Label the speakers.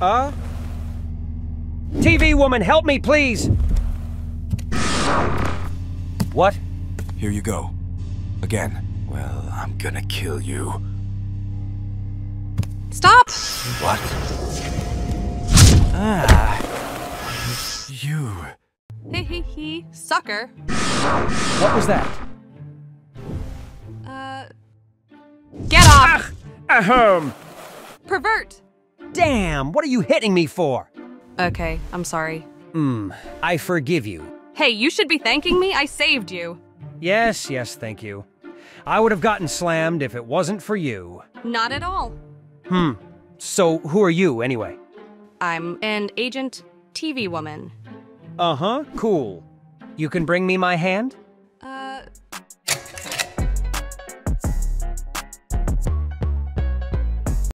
Speaker 1: TV woman, help me, please! What?
Speaker 2: Here you go. Again. Well, I'm gonna kill you.
Speaker 3: Stop!
Speaker 2: What? Ah. You.
Speaker 3: Hee, sucker.
Speaker 1: What was that?
Speaker 3: Get off!
Speaker 1: Ahem!
Speaker 3: Pervert!
Speaker 1: Damn, what are you hitting me for?
Speaker 3: Okay, I'm sorry.
Speaker 1: I forgive you.
Speaker 3: Hey, you should be thanking me. I saved you.
Speaker 1: Yes, thank you. I would have gotten slammed if it wasn't for you.
Speaker 3: Not at all.
Speaker 1: So, who are you, anyway?
Speaker 3: I'm an agent TV woman.
Speaker 1: Uh-huh, cool. You can bring me my hand?